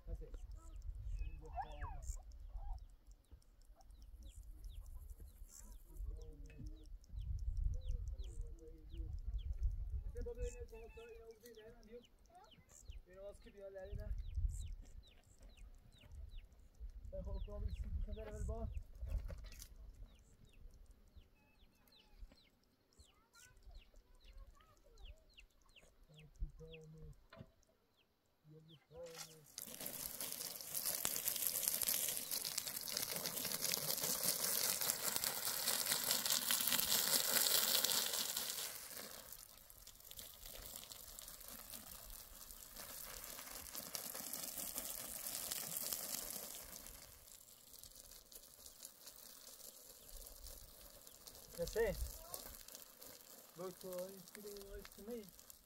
Say, go to me.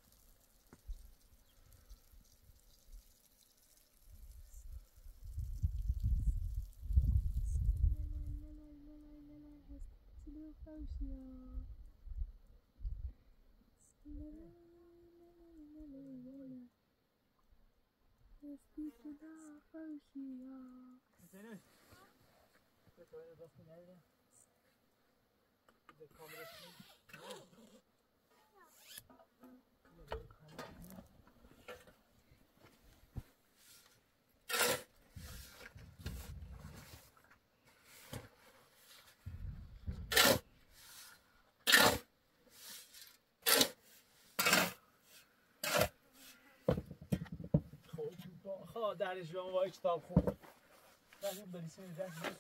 درش بیام با کتاب خون بعد بریسیم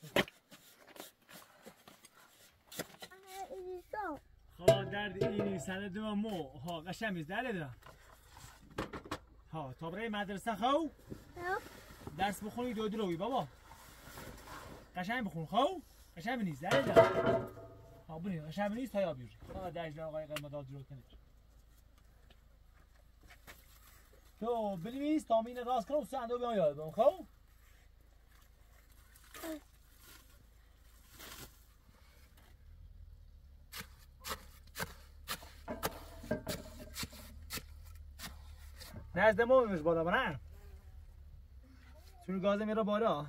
درد اینی سند و مو ها قشنگ میز درده ها تا برای مدرسه خو درس بخونی دو روی بابا قشنگ بخون خو قشنگ نیست درده ها ببین قشنگ نیست تا یا بیور ها درش آقای قیمتا درو کنه تو بنویس تامین راست کن و صندوق بیان یادم خب نزد ما بمیش بالا برن چون گازه میره بالا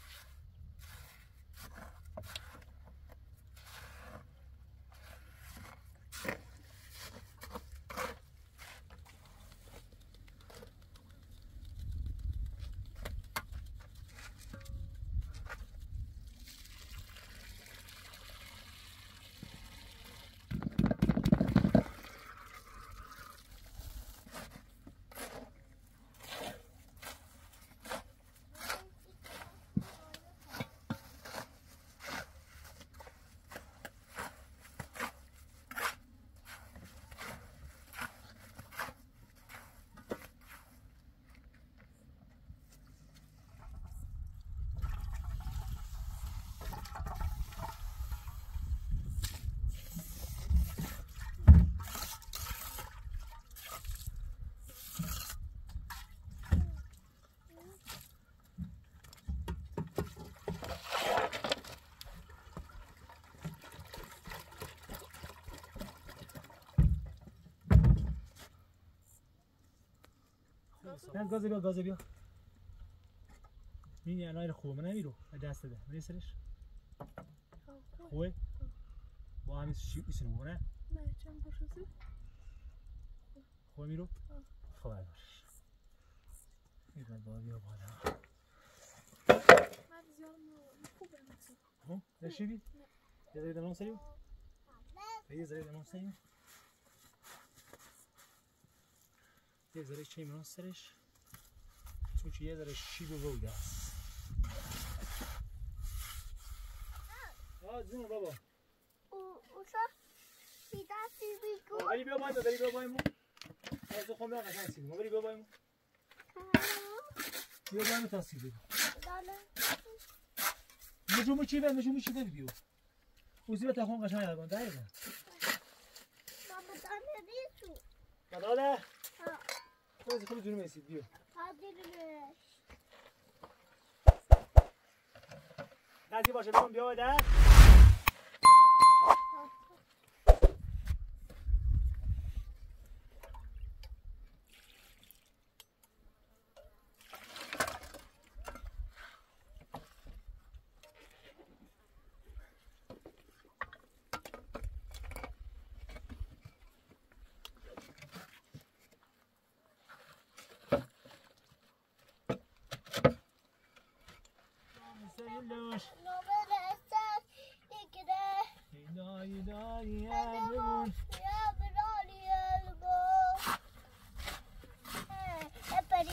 گازه بیا این الان خوبه من نمیرو دست ده من سرش خوبه با همین ایسونو بونه نه چند برشوزی خوبه میرو خدا باش میرم با بیا بالا من زیاد خوبه ها نشیدی یه ذره دمون سریو یه ذره دمون سریو یه ذره چی میرون سرش چون یه ذره شیب و روده است جون بابا اوسا سیدا سیبی کو بری بیا بایمو از خون بیا قشنگ سیبی بری بیا بایمو تا سیبی نجومو چی بده بیو اوزی به تخون قشنگ دربان دقیقا بابا دانه دیشو داده خوزی خیلی دونه میسید بیو نزدی باشه بگم بیا بده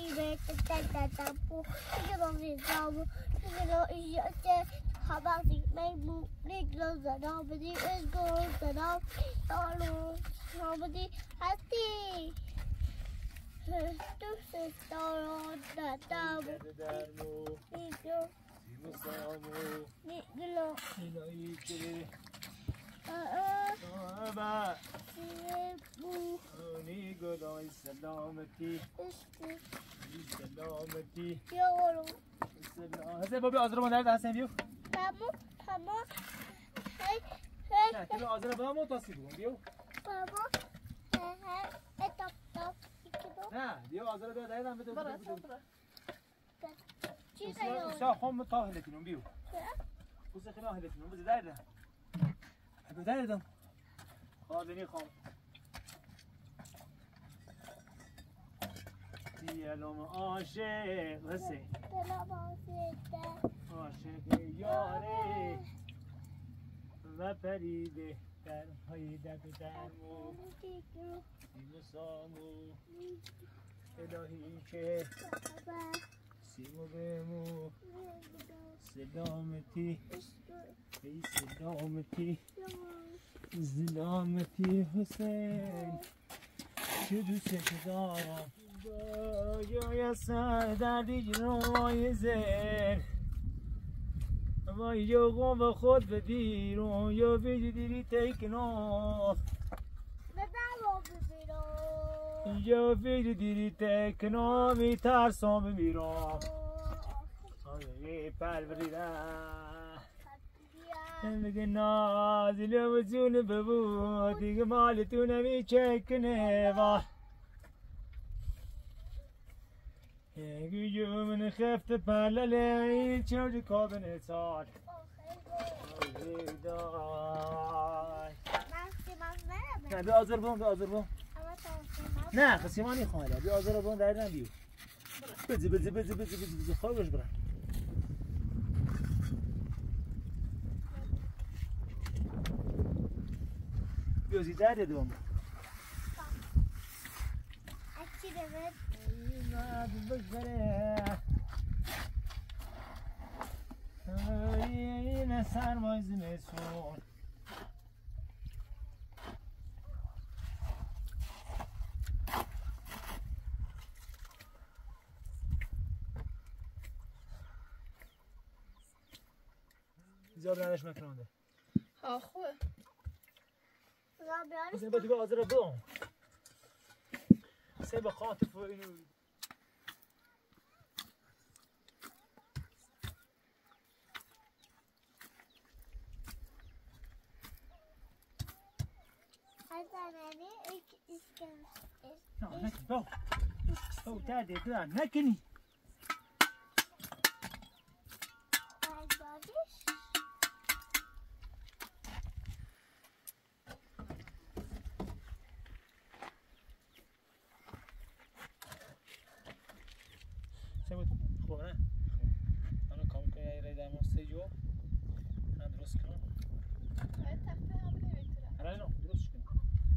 Baby, tapu, little resolve, little how about the maybe little the nobody is going to know. Nobody has tea. This is on the double. سلامتی حسین بابی آزر مادر ده حسین بیو Mama, نه تو آزر با ما تاسی بگم بیو نه بیو آزر بیا دایدم بده بسا خم تا هلتینم بیو بسا خیلی هلتینم بده دایدم بده دایدم خواهدنی خواهم دیالوم عاشق حسین عاشق یاره و پریده در های دد و درمو سیم و سامو الهی که سیم و بمو سلامتی ای سلامتی سلامتی حسین چه دوست دارم یا سر دردی جنوای زن اما یا قوم به خود به بیرون یا بیدی دیری تکناف یا بیدی دیری تکناف می ترسام میرام آگه پروریدم میگه نازی و جون ببود دیگه مالتو نمی چکنه گویو من خفت پلله چوری کابن سال نه بیا آزر بون نه خسیمانی خواهده بیا آزر بون دردن بیو بزی خواه بش برن بیازی درده دوم این سرمای زمستون زیاد برنش مکرانده خوبه حسین با دیگه آزر بون حسین با خاطف و اینو نه نکنی باو درده برن نکنی خوب نه منو کام کنی ای ریدم استیجو من درست کنم هرای نو درست کنم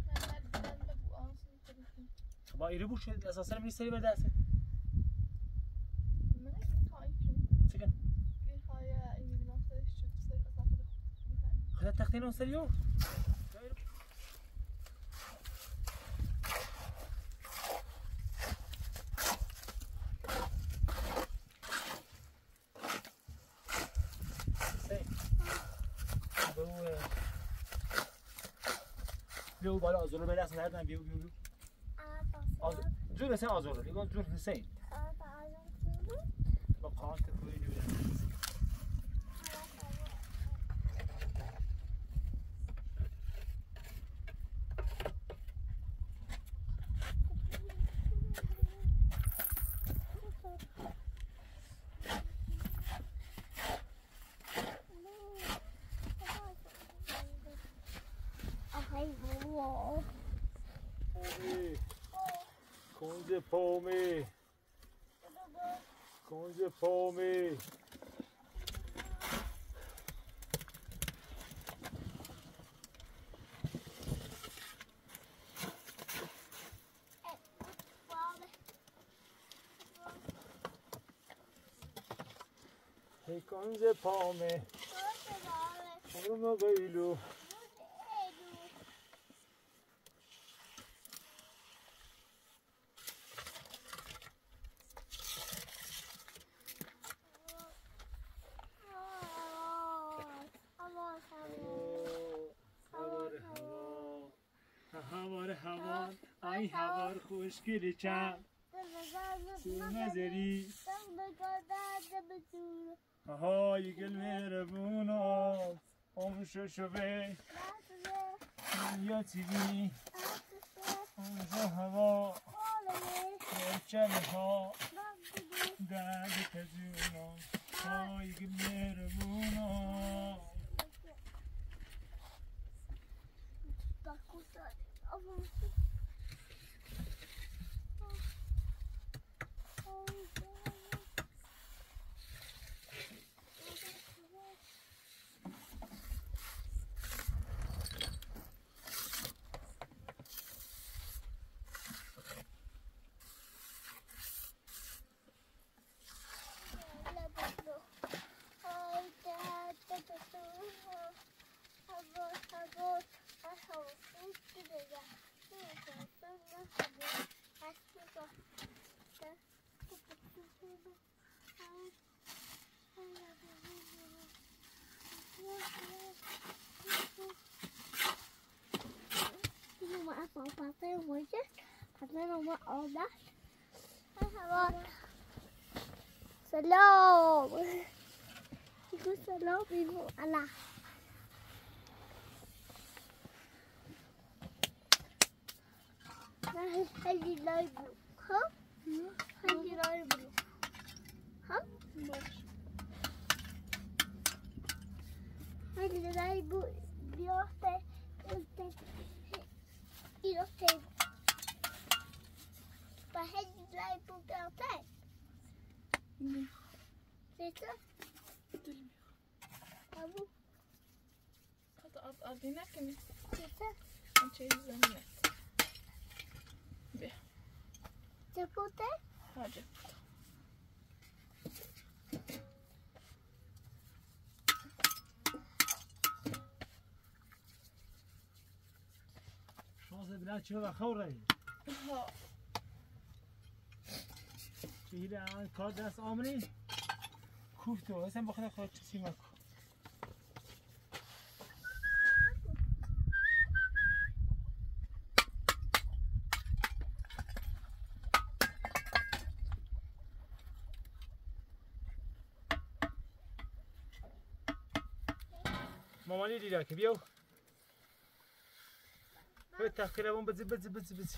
با ایره بوش اساسا من سری بر دسته چیکن خدا تختین اون سریو بیو بالا آزور رو به دست نردن بیو جور حسین آزور رو دیگه جور حسین با قانت کوی دیو کنج پامی تکان ز پامه خورم قیلو هوار ای هوار خوشگل چند سور نظری های گل مهربونم آموشو شبه یا تیوی آموشو هوا چله ها درد تجونم های گل مهربونم سلام يقول سلام يقول أنا هذي لا يبلو ها هذي لا يبلو ها هذي لا يبلو بيوتي بيوتي فهذي لا يبلو بيوتي Zeytin? Abu. Hadi dinlerken mi? Zeytin? Ben çeyizlerini bir. Cepute? Hadi. شانس بلاد چه و خوره ها. چهیل الان کار دست آمنی کوف تو اصلا بخدا خود چیزی مکن مامانی دیده که بیاو باید تخیره بون بزی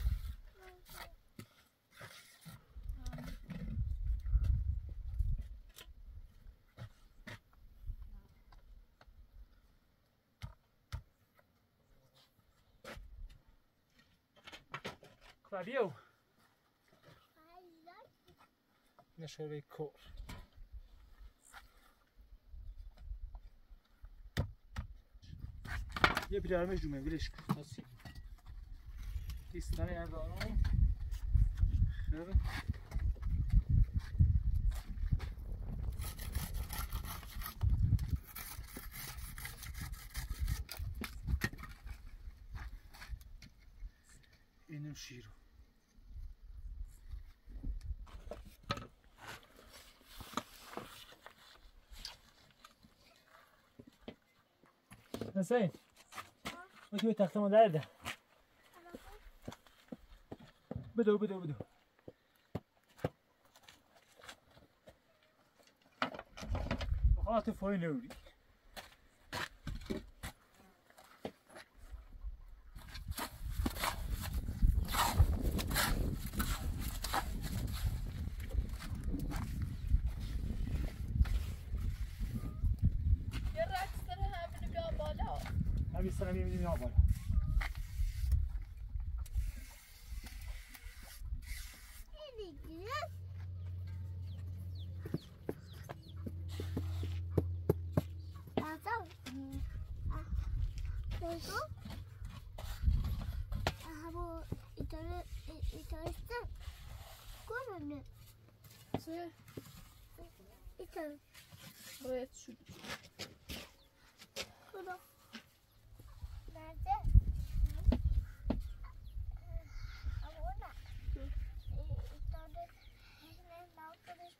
بیاو نشوره کور یه بیرارمش دومه ویلش کن تاسی دیستانه یردارم خیلی اینم شیرو حسین ما توی تخت ما درده بدو بخاطر فای نوری همین می‌بینیم آب بالا İçerim. Buraya şu. Burada. Nerede? Ama orada. İçeride. Ne yapıyoruz?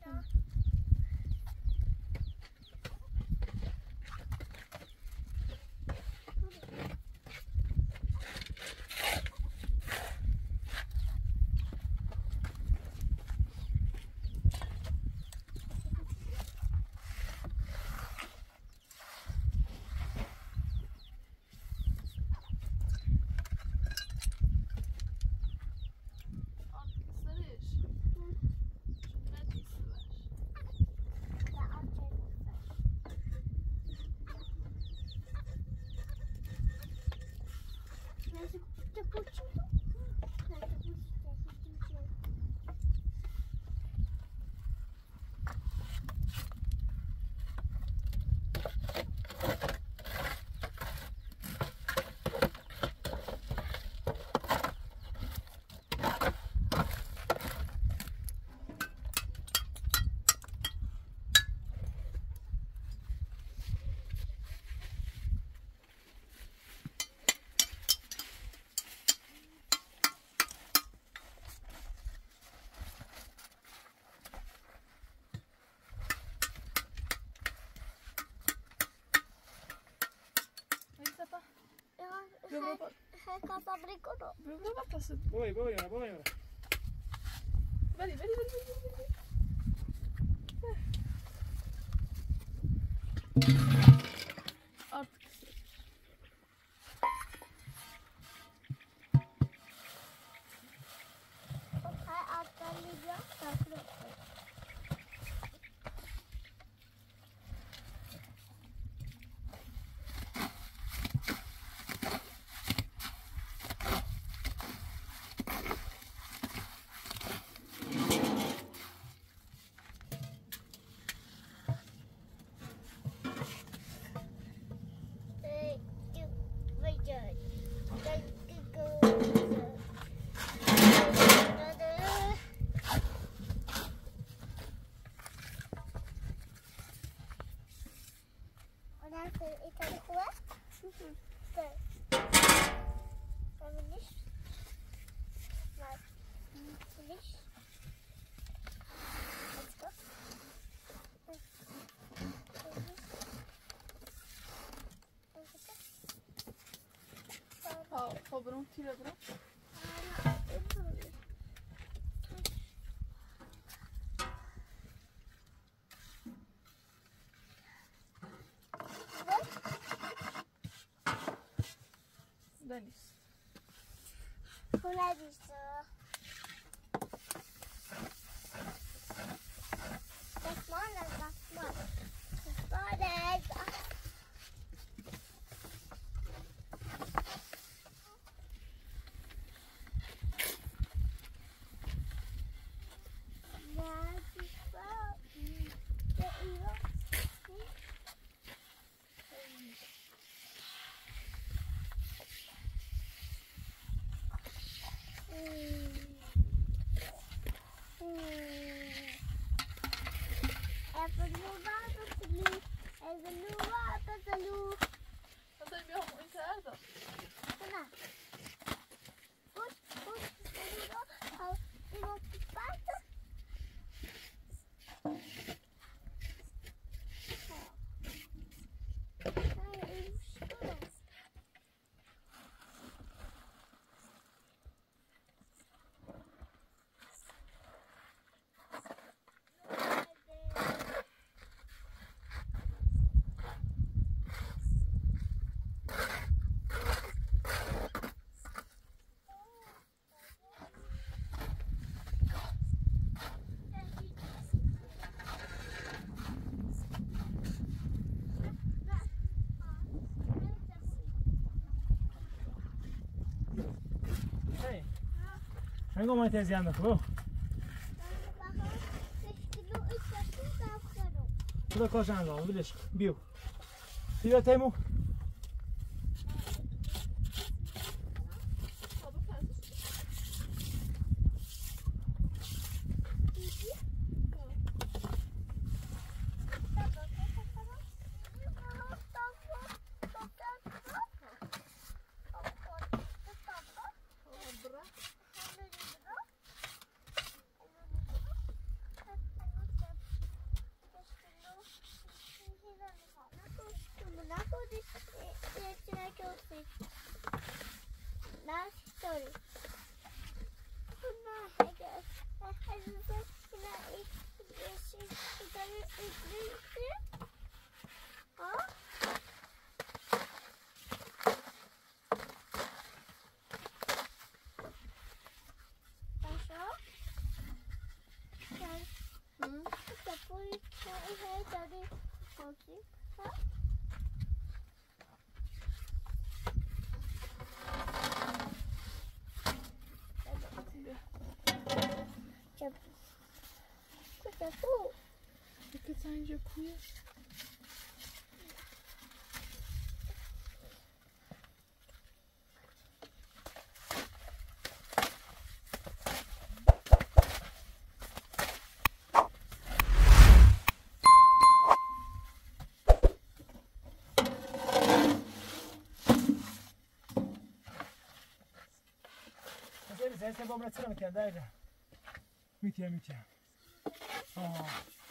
Casa bricono. Prova a passare. Voi, ora. Vedi. Artık. Hay atlayacağım. Takip Pobrą tyle, bro. Deniz. Deniz. Vengo mai tezi anda tu. Burada koşan da bilir. Biu. Biu temu. جوسی نه سوری نه اگر Який це інжа кує? Sen bomba atsana kendi ayda. Mitiye. Aa.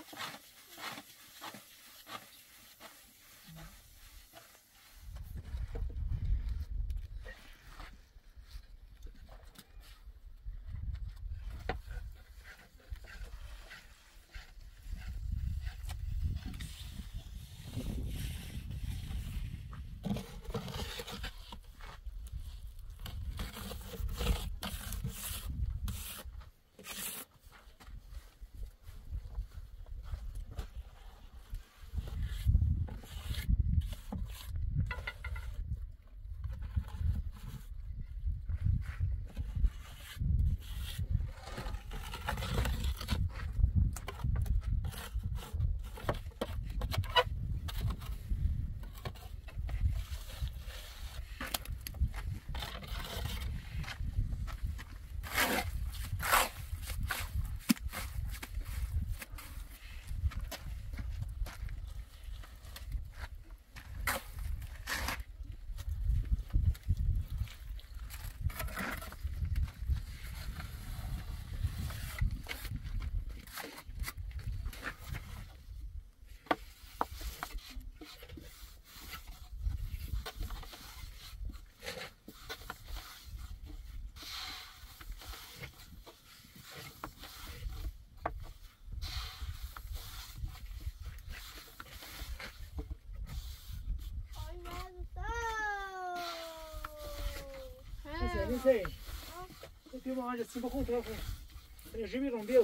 Não sei. Eu tenho uma área assim para contar com. Eu já me rompeu.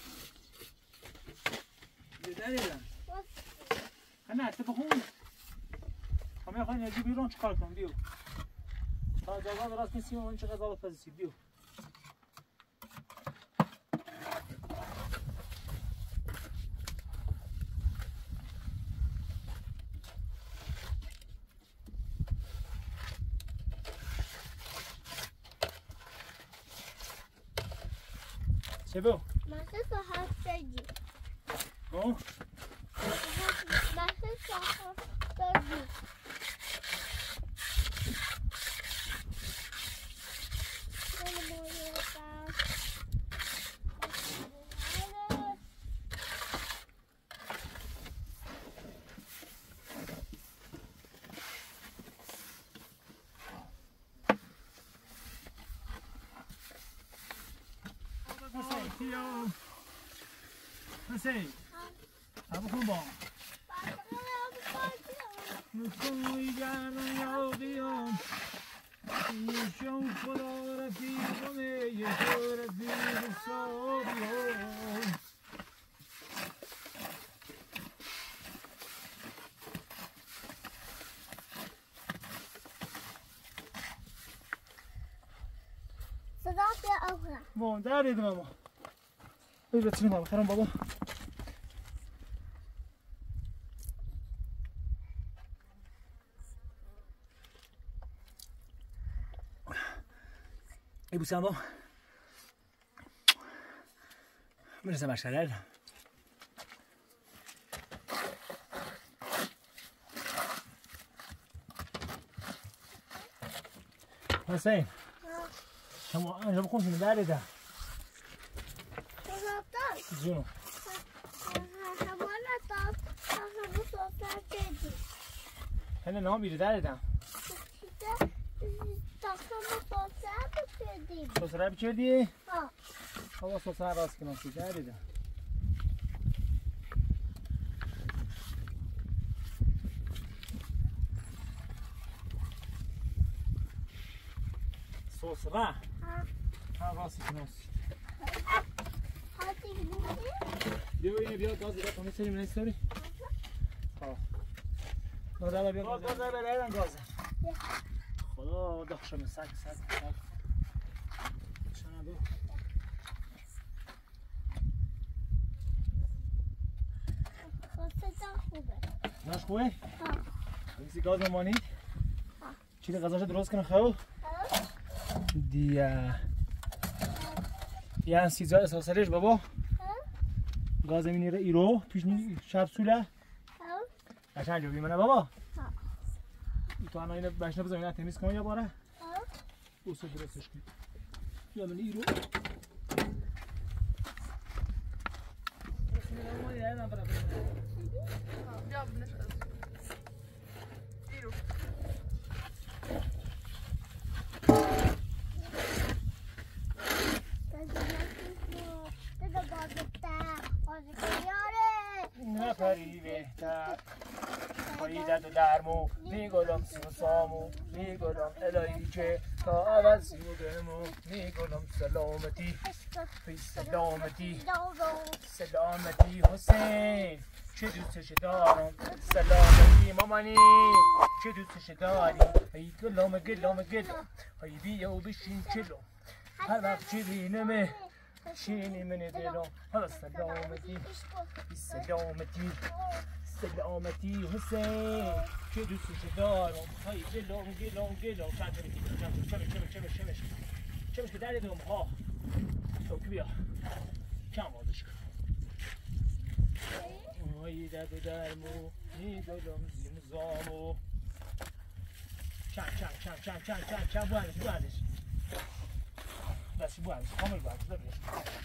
Verdade é? أنا أتفقون. هم يخوان يجي بيرون چکار کنم بیو. تا جواب راست نیستیم و این چقدر زالت پذیرسی بیو. چه بیو؟ مثل ساعت سجی. آه؟ مثل ساعت سجی. Sei. Tava com bom. No som ligado ao avião. No chão fotografia meio fotografia sobre صدات يا أخوة. Bom, dá de mama. Eu vou te levar, caramba, bom. E buscando. Mas essa mascarada. Mas aí. أنا بكون في المدارة زينو أنا نوم بيردارة سوسره بکردی؟ ها بابا سوسره راست کنم کجا دیدم سوسره ها راست کنم بیا اینه بیا گاز بیا کنی سری منی سری ها گاز بیا گاز بیا گاز خدا دخشم سگ شنا بو ناش خوبه؟ ها بسی گاز ممانید؟ چیلی غذاشو درست کنه خب؟ دیگه یه سیزار اساسلیش بابا گاز مینیره ایرو توش شب سوله قشنگ جو بیمونه بابا تو انا اینو بشنه بزن اینا تمیز کن یا باره اوسو درستش کن یا من ایرو نفری بهتر پایی دد و درمو میگلم سی و سامو میگلم الهی که تا عوضی و گرمو میگلم سلامتی پی سلامتی سلامتی حسین چه دوستش دارم سلامتی مامانی چه دوستش داری ای گلم ای بیا و بشین چلو هر وقت چی بینمه شینی من دلم حالا سلامتی سلامتی حسین چه دوستش دارم های گلم چمش که در دوم ها تو بیا کم بازش کن های دد و درمو میگلم زیم زامو چم بوندش دستی بوندش کامل بوندش ببینش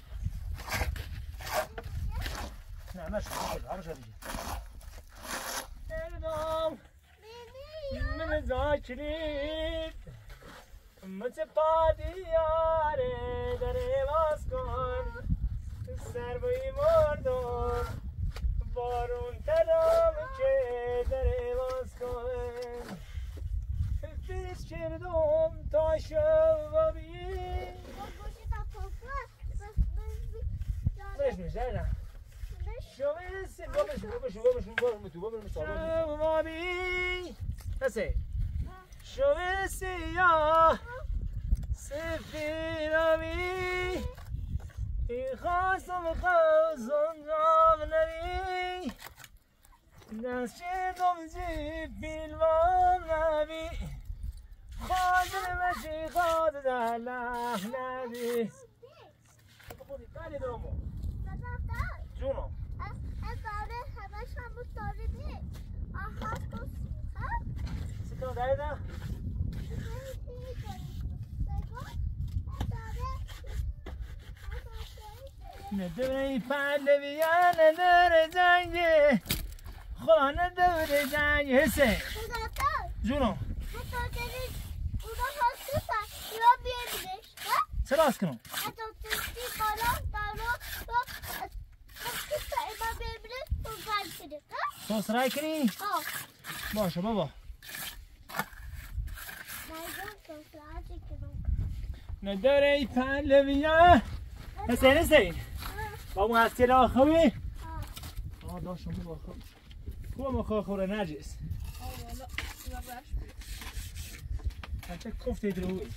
نه مشکل همه شد دیگه دردم من زاکرید مثل پادیاره داره باز کن سر بایی مردم بارون تلام که داره باز کن پیش کردم تا شبابی بش میشه نه شویسی شبابی هسه شویسی یا سفیرمی ای خواستم جام نبی دست شدم زی فیلمام نبی خواهد مشی خواهد در لح نبی بله دومو جونو سکان داره دا؟ نداره پهلویان نداره جنگه خدا نداره جنگه حسه جونو سراز کنم تو سرای کنی؟ باشه بابا نداره ای پهلویان حسین بابا هستی را خوبی؟ داشتم بابا خوب خوب ما خوره نجس بچه کفته دروی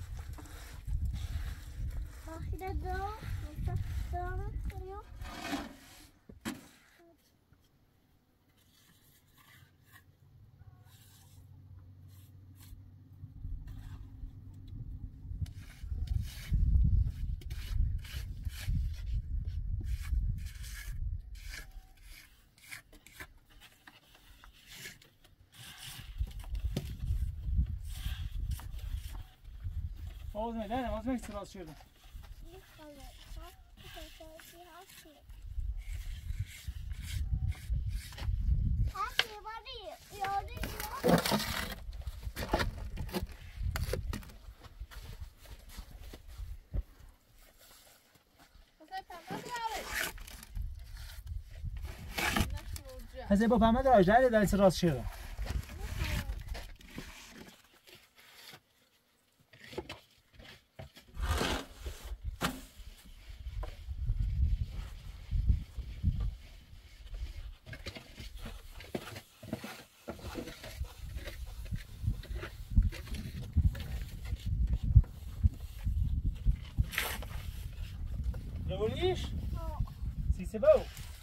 آواز میکنی سراز شده هزه با پامه در آجده در این راست شده Revolvies? Si c'est beau.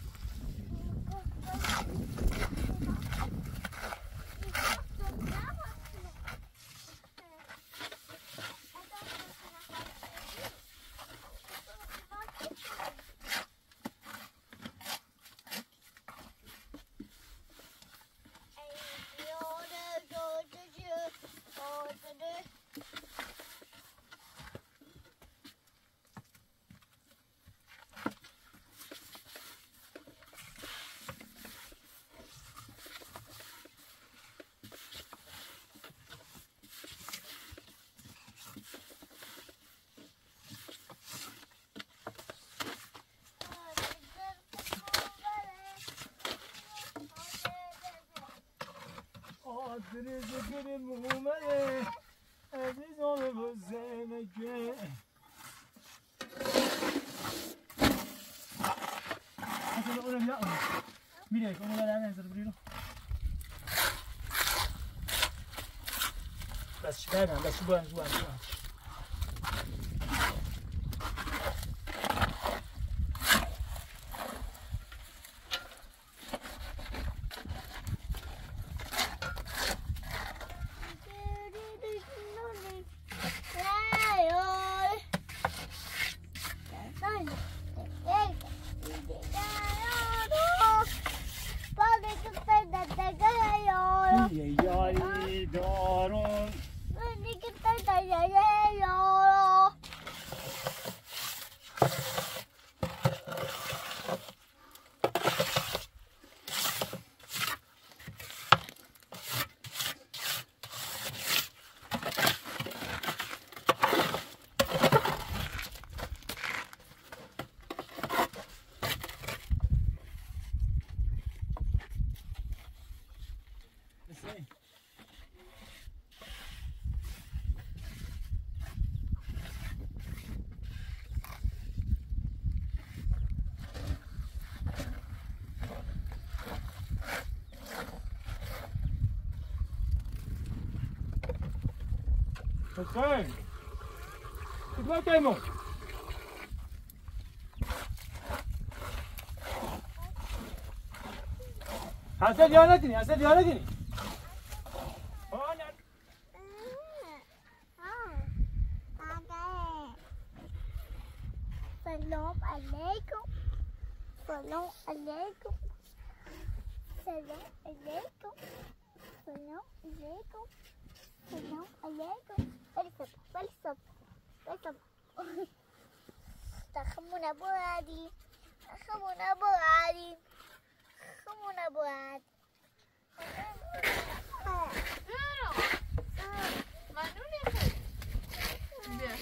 Adres benim umare aziz ol zemeke Hasan oğlum ya mire como la dan hacer brilo Bas şibana bas şuban Okay. Goed werk, Emel. Hasan yanadini, Hasan yanadini. Salam alaikum. Salam alaikum. Salam alaikum. Salam alaikum. Salam alaikum. Balisab. Takhmuna buadi. Takhmuna buadi. Takhmuna buadi. ممنونه خیلی بیا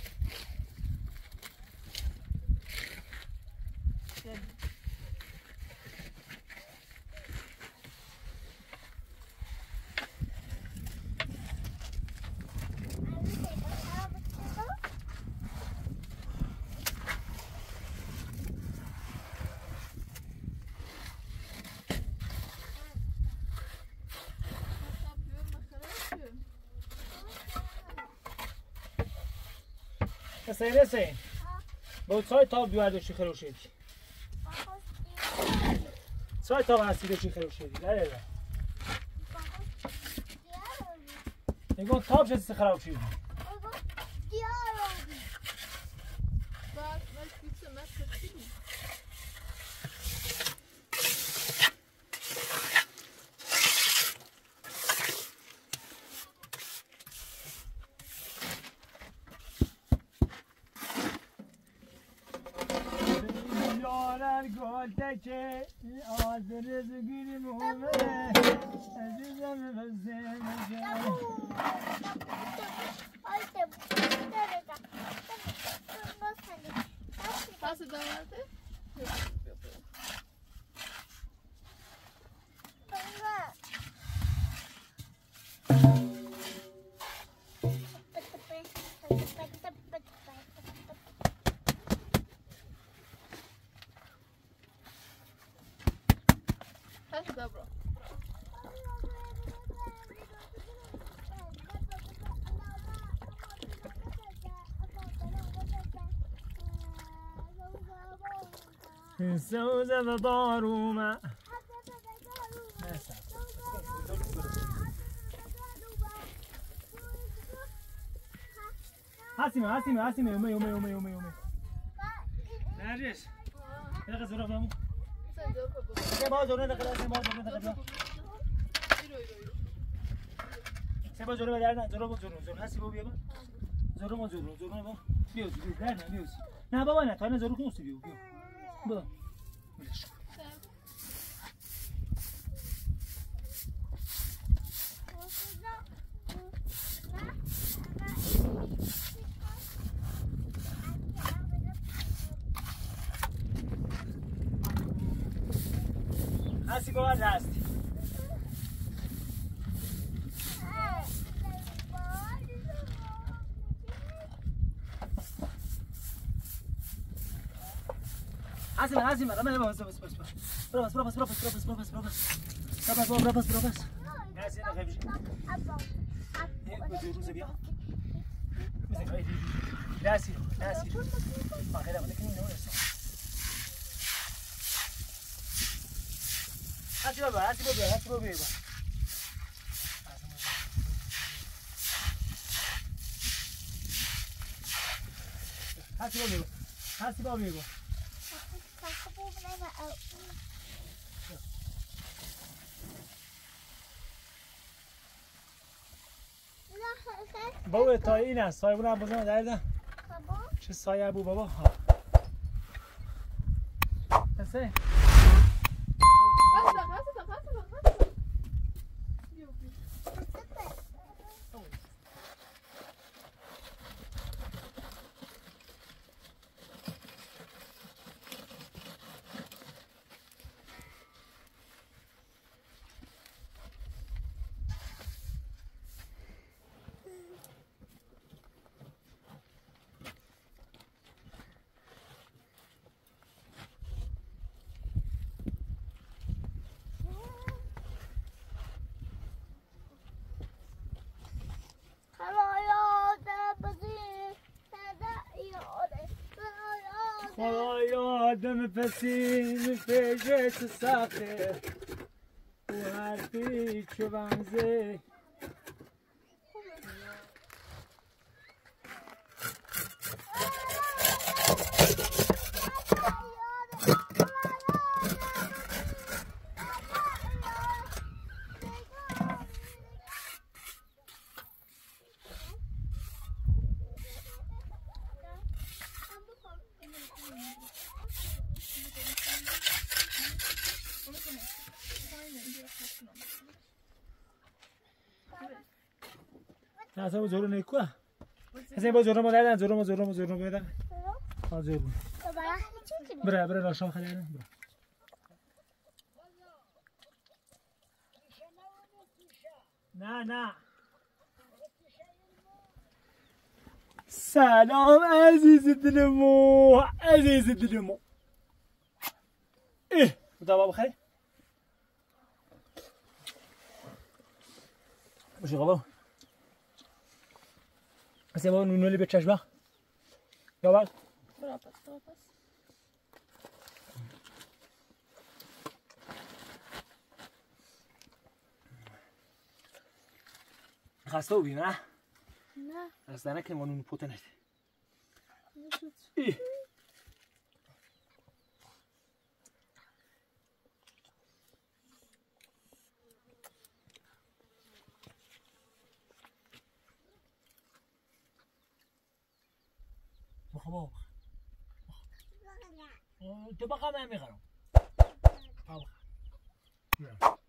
Sen. با چای تا بیاردشی خروشید. چای تا واسیدشی خروشید. نه. نگاه تاب شد خراب شد. که آدرس گیریم اومده عزیزم بزنه پس دامنته هست دبرا سوز و بارومه هستیم اومه نرجش یه زورا بامو سبا زورا نقلا سبا زورا بدر نه زورا هستی بابا بیا زورا ما بیا در نه بیا نه بابا نه تا نه زورا کنوسی بیا بیا هستی بابا هستی هستی بابا تا این است سایه بونم بزنم دردم چه سایه بو بابا هسته آدم پسین پیجت سخته و حرفی چه بنزه اصلا زورو نیکوه اصلا با زورو مدادن زورو بدن ها زورو برا ناشام خلیرم برا نه سلام عزیز دلمو بدا بابا خیلی باشه بابا اصلا بابا نونولی به چشمه یا بر خسته بودی نه؟ نه خسته نکنی ما نون پوته نده بابا تو بقى ما میخرم